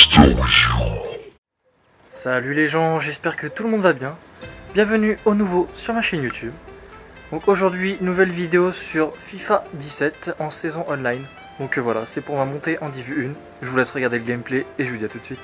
Salut les gens, j'espère que tout le monde va bien. Bienvenue au nouveau sur ma chaîne YouTube. Donc aujourd'hui, nouvelle vidéo sur FIFA 17 en saison online. Donc voilà, c'est pour ma montée en Div 1. Je vous laisse regarder le gameplay et je vous dis à tout de suite.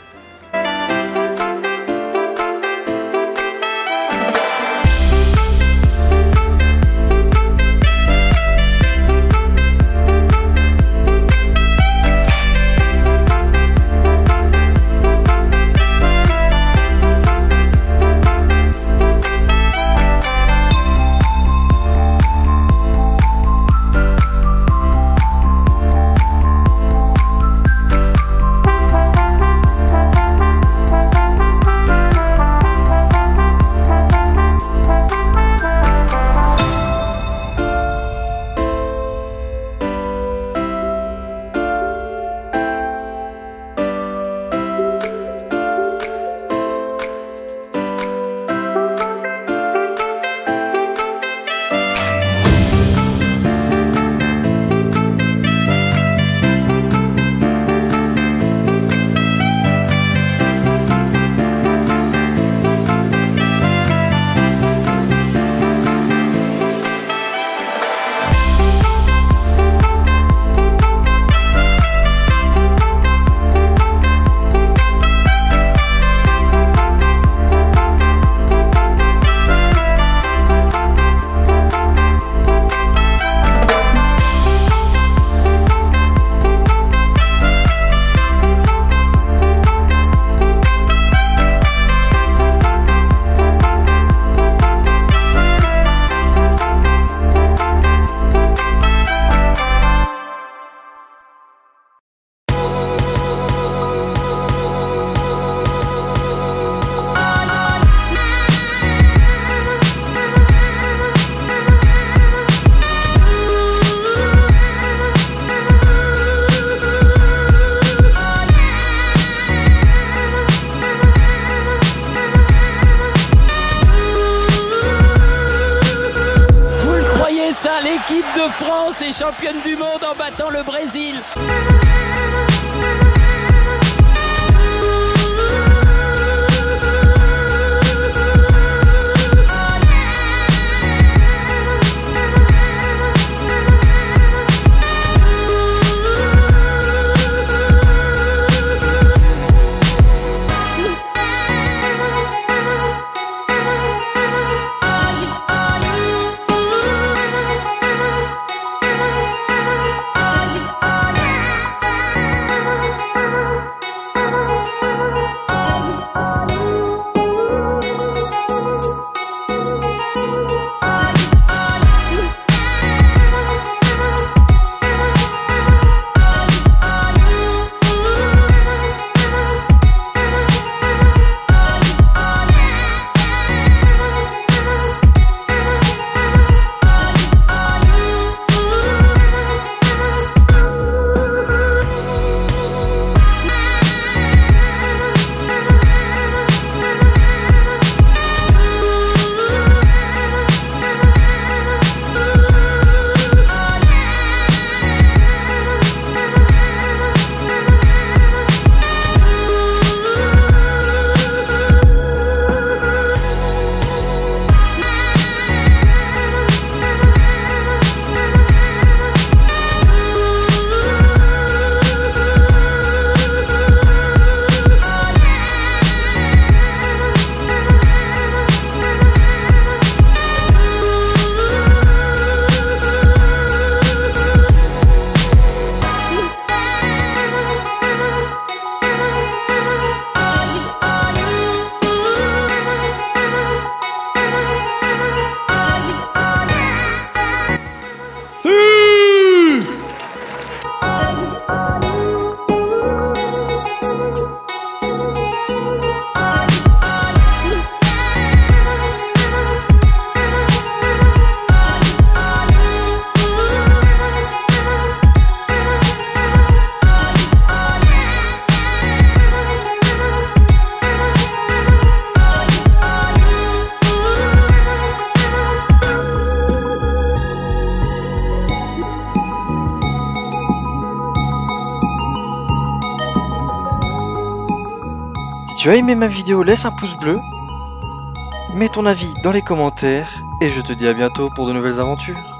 L'équipe de France est championne du monde en battant le Brésil. tu as aimé ma vidéo, laisse un pouce bleu, mets ton avis dans les commentaires et je te dis à bientôt pour de nouvelles aventures.